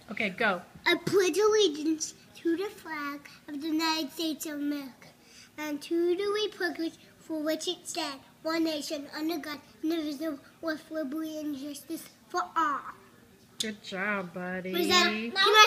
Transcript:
Okay, go. I pledge allegiance to the flag of the United States of America and to the republic for which it stands, one nation, under God, indivisible, with liberty and justice for all. Good job, buddy. What is that?